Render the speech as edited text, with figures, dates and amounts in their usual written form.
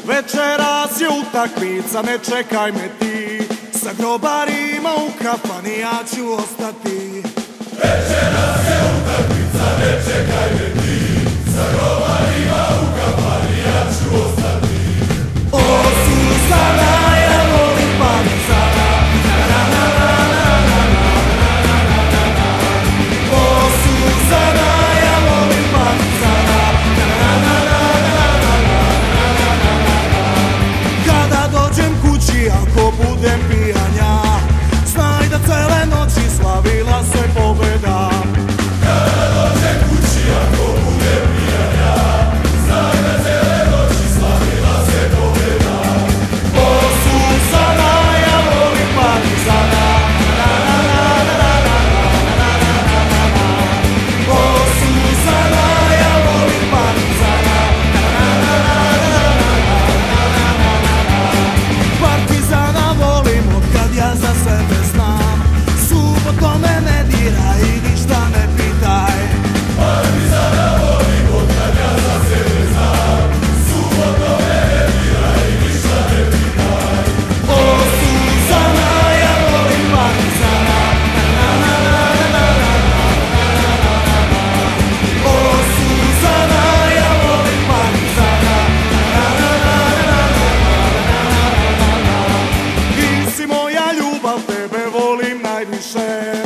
Večeras je utakmica, ne čekaj me ti. Sa grobarima u kafani ja ću ostati. Večeras je utakmica, ne čekaj me ti. Sa grobarima u kafani ja ću ostati. O Suzana, ja volim Partizana. O Suzana, ja volim Partizana. Kada dođem kući, ako budem pijan ja, znaj da cele noći slavila se pobeda. Kada dođem kući, ako budem pijan ja, znaj da cele noći slavila se pobeda. O Suzana, ja volim Partizana. O Suzana, ja volim Partizana. Partizana volim otkad ja za sebe znam. Subotom me ne diraj i ništa ne pitaj. Partizana volim otkad ja za sebe znam. Subotom me ne diraj i ništa ne pitaj. O Suzana, ja volim Partizana. O Suzana, ja volim Partizana. Ti si moja ljubav, tebe volim najviše.